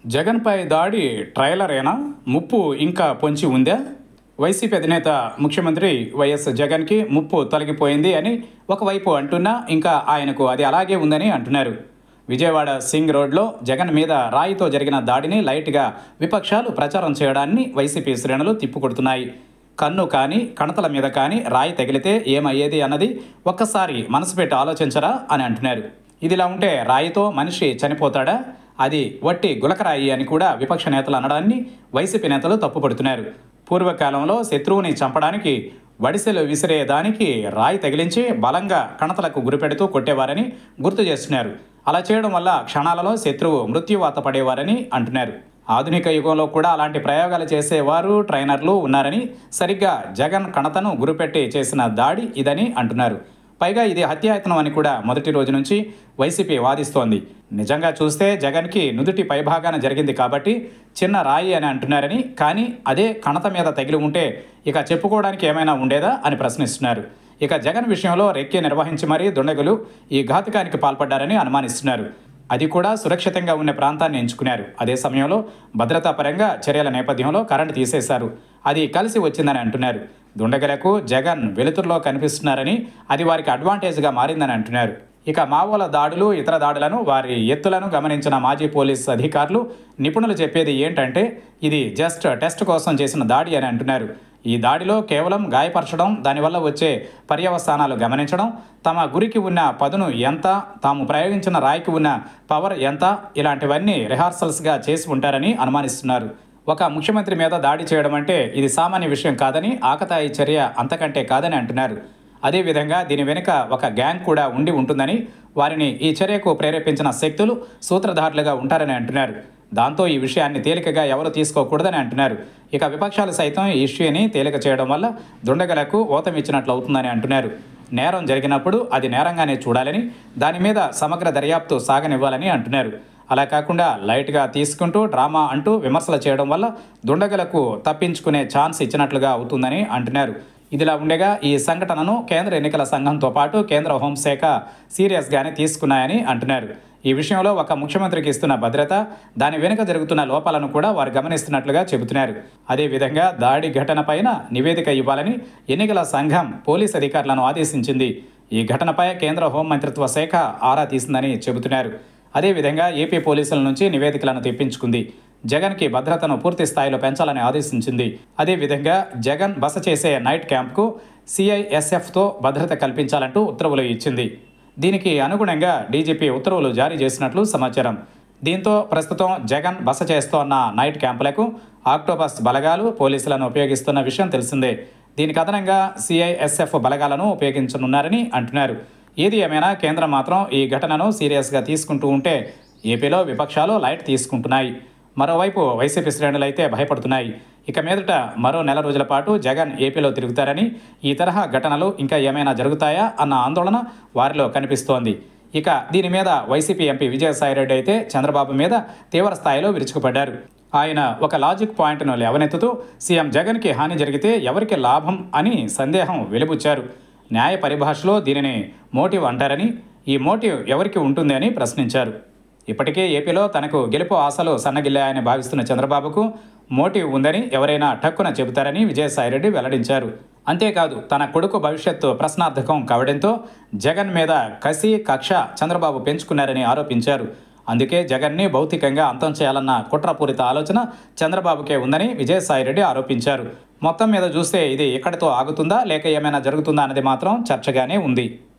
జగన్పై దాడి ట్రైలరేనా? ముప్పు ఇంకా పొంచి ఉందా? వైసీపీ అధినేత ముఖ్యమంత్రి వైఎస్ జగన్కి ముప్పు తొలగిపోయింది అని ఒకవైపు అంటున్నా, ఇంకా ఆయనకు అది అలాగే ఉందని అంటున్నారు. విజయవాడ సింగ్ రోడ్లో జగన్ మీద రాయితో జరిగిన దాడిని లైట్గా విపక్షాలు ప్రచారం చేయడాన్ని వైసీపీ శ్రేణులు తిప్పుకొడుతున్నాయి. కన్ను కానీ కణతల మీద కానీ రాయి తగిలితే ఏమయ్యేది అన్నది ఒక్కసారి మనసు పెట్టి ఆలోచించరా అని అంటున్నారు. ఇదిలా ఉంటే రాయితో మనిషి చనిపోతాడా? అది వట్టి గులకరాయి అని కూడా విపక్ష నేతలు అనడాన్ని వైసీపీ నేతలు తప్పుపడుతున్నారు. పూర్వకాలంలో శత్రువుని చంపడానికి వడిసెలు విసిరేదానికి రాయి తగిలించి బలంగా కణతలకు గురిపెడుతూ కొట్టేవారని గుర్తు చేస్తున్నారు. అలా చేయడం వల్ల క్షణాలలో శత్రువు మృత్యువాత పడేవారని అంటున్నారు. ఆధునిక యుగంలో కూడా అలాంటి ప్రయోగాలు చేసేవారు, ట్రైనర్లు ఉన్నారని, సరిగ్గా జగన్ కణతను గురిపెట్టి చేసిన దాడి ఇదని అంటున్నారు. పైగా ఇది హత్యాయత్నం అని కూడా మొదటి రోజు నుంచి వైసీపీ వాదిస్తోంది. నిజంగా చూస్తే జగన్కి నుదుటి పైభాగాన జరిగింది కాబట్టి చిన్న రాయి అని అంటున్నారని, కానీ అదే కణత మీద తగిలి ఉంటే ఇక చెప్పుకోవడానికి ఏమైనా ఉండేదా అని ప్రశ్నిస్తున్నారు. ఇక జగన్ విషయంలో రెక్కి నిర్వహించి మరీ దుండగులు ఈ ఘాతుకానికి పాల్పడ్డారని అనుమానిస్తున్నారు. అది కూడా సురక్షితంగా ఉన్న ప్రాంతాన్ని ఎంచుకున్నారు. అదే సమయంలో భద్రతా పరంగా చర్యల నేపథ్యంలో కరెంటు తీసేశారు. అది కలిసి వచ్చిందని అంటున్నారు. దుండగులకు జగన్ వెలుతురులో కనిపిస్తున్నారని, అది వారికి అడ్వాంటేజ్గా మారిందని అంటున్నారు. ఇక మావోల దాడులు, ఇతర దాడులను, వారి ఎత్తులను గమనించిన మాజీ పోలీస్ అధికారులు, నిపుణులు చెప్పేది ఏంటంటే ఇది జస్ట్ టెస్ట్ కోసం చేసిన దాడి అని అంటున్నారు. ఈ దాడిలో కేవలం గాయపరచడం, దానివల్ల వచ్చే పర్యవసానాలు గమనించడం, తమ గురికి ఉన్న పదును ఎంత, తాము ప్రయోగించిన రాయికి ఉన్న పవర్ ఎంత, ఇలాంటివన్నీ రిహార్సల్స్గా చేసి ఉంటారని అనుమానిస్తున్నారు. ఒక ముఖ్యమంత్రి మీద దాడి చేయడం అంటే ఇది సామాన్య విషయం కాదని, ఆకతాయి చర్య అంతకంటే కాదని అంటున్నారు. అదేవిధంగా దీని వెనుక ఒక గ్యాంగ్ కూడా ఉండి ఉంటుందని, వారిని ఈ చర్యకు ప్రేరేపించిన శక్తులు సూత్రధారులుగా ఉంటారని అంటున్నారు. దాంతో ఈ విషయాన్ని తేలికగా ఎవరు తీసుకోకూడదని అంటున్నారు. ఇక విపక్షాలు సైతం ఈ ఇష్యూని తేలిక చేయడం వల్ల దుండగలకు ఓతమిచ్చినట్లు అవుతుందని అంటున్నారు. నేరం జరిగినప్పుడు అది నేరంగానే చూడాలని, దాని మీద సమగ్ర దర్యాప్తు సాగనివ్వాలని అంటున్నారు. అలా కాకుండా లైట్గా తీసుకుంటూ డ్రామా అంటూ విమర్శలు చేయడం వల్ల దుండగలకు తప్పించుకునే ఛాన్స్ ఇచ్చినట్లుగా అవుతుందని అంటున్నారు. ఇదిలా ఉండగా ఈ సంఘటనను కేంద్ర ఎన్నికల సంఘంతో పాటు కేంద్ర హోంశాఖ సీరియస్గానే తీసుకున్నాయని అంటున్నారు. ఈ విషయంలో ఒక ముఖ్యమంత్రికి ఇస్తున్న భద్రత, దాని వెనుక జరుగుతున్న లోపాలను కూడా వారు గమనిస్తున్నట్లుగా చెబుతున్నారు. అదేవిధంగా దాడి ఘటన పైన నివేదిక ఇవ్వాలని ఎన్నికల సంఘం పోలీస్ అధికారులను ఆదేశించింది. ఈ ఘటనపై కేంద్ర హోంమంత్రిత్వ శాఖ ఆరా తీసిందని చెబుతున్నారు. అదేవిధంగా ఏపీ పోలీసుల నుంచి నివేదికలను తెప్పించుకుంది. జగన్కి భద్రతను పూర్తి స్థాయిలో పెంచాలని ఆదేశించింది. అదేవిధంగా జగన్ బస చేసే నైట్ క్యాంప్కు సిఐఎస్ఎఫ్తో భద్రత కల్పించాలంటూ ఉత్తర్వులు ఇచ్చింది. దీనికి అనుగుణంగా డీజీపీ ఉత్తర్వులు జారీ చేసినట్లు సమాచారం. దీంతో ప్రస్తుతం జగన్ బస చేస్తోన్న నైట్ క్యాంపులకు ఆక్టోపస్ బలగాలు, పోలీసులను ఉపయోగిస్తున్న విషయం తెలిసిందే. దీనికి అదనంగా సిఐఎస్ఎఫ్ బలగాలను ఉపయోగించనున్నారని అంటున్నారు. ఏది ఏమైనా కేంద్రం మాత్రం ఈ ఘటనను సీరియస్గా తీసుకుంటూ ఉంటే ఏపీలో విపక్షాలు లైట్ తీసుకుంటున్నాయి. మరోవైపు వైసీపీ శ్రేణులైతే భయపడుతున్నాయి. ఇక మీదట మరో నెల రోజుల పాటు జగన్ ఏపీలో తిరుగుతారని, ఈ తరహా ఘటనలు ఇంకా ఏమైనా జరుగుతాయా అన్న ఆందోళన వారిలో కనిపిస్తోంది. ఇక దీని మీద వైసీపీ ఎంపీ విజయసాయిరెడ్డి అయితే చంద్రబాబు మీద తీవ్ర స్థాయిలో విరుచుకుపడ్డారు. ఆయన ఒక లాజిక్ పాయింట్ను లేవనెత్తుతూ సీఎం జగన్కి హాని జరిగితే ఎవరికి లాభం అని సందేహం వెలిబుచ్చారు. న్యాయ పరిభాషలో దీనిని మోటివ్ అంటారని, ఈ మోటివ్ ఎవరికి ఉంటుంది అని ప్రశ్నించారు. ఇప్పటికే ఏపీలో తనకు గెలుపు ఆశలు సన్నగిల్లాయని భావిస్తున్న చంద్రబాబుకు మోటివ్ ఉందని ఎవరైనా టక్కున చెబుతారని విజయసాయిరెడ్డి వెల్లడించారు. అంతేకాదు, తన కొడుకు భవిష్యత్తు ప్రశ్నార్థకం కావడంతో జగన్ మీద కసి, కక్ష చంద్రబాబు పెంచుకున్నారని ఆరోపించారు. అందుకే జగన్ని భౌతికంగా అంతం చేయాలన్న కుట్రపూరిత ఆలోచన చంద్రబాబుకే ఉందని విజయసాయిరెడ్డి ఆరోపించారు. మొత్తం మీద చూస్తే ఇది ఎక్కడితో ఆగుతుందా, లేక ఏమైనా జరుగుతుందా అన్నది మాత్రం చర్చగానే ఉంది.